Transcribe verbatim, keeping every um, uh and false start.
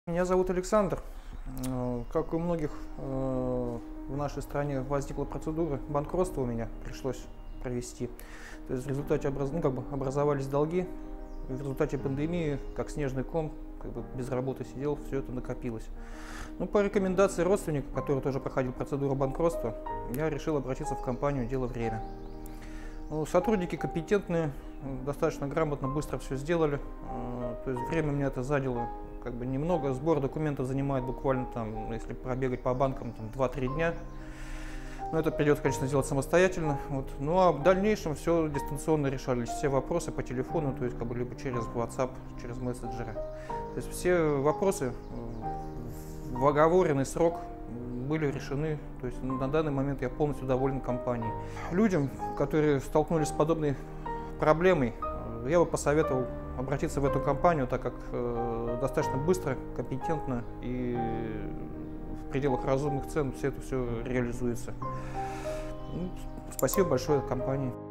Меня зовут Александр. Э, Как и у многих э, в нашей стране возникла процедура банкротства, у меня пришлось провести. То есть в результате образ... ну, как бы образовались долги, в результате пандемии, как снежный ком, как бы без работы сидел, все это накопилось. Ну, по рекомендации родственника, который тоже проходил процедуру банкротства, я решил обратиться в компанию «Дело время». Ну, сотрудники компетентные, достаточно грамотно, быстро все сделали. Э, То есть время мне это заняло как бы немного. Сбор документов занимает буквально там, если пробегать по банкам, там два-три дня. Но это придется, конечно, сделать самостоятельно. Вот. Ну а в дальнейшем все дистанционно решались, все вопросы по телефону, то есть как бы либо через WhatsApp, через мессенджеры. То есть все вопросы в оговоренный срок были решены. То есть на данный момент я полностью доволен компанией. Людям, которые столкнулись с подобной проблемой, я бы посоветовал обратиться в эту компанию, так как э, достаточно быстро, компетентно и в пределах разумных цен все это все реализуется. Ну, спасибо большое компании.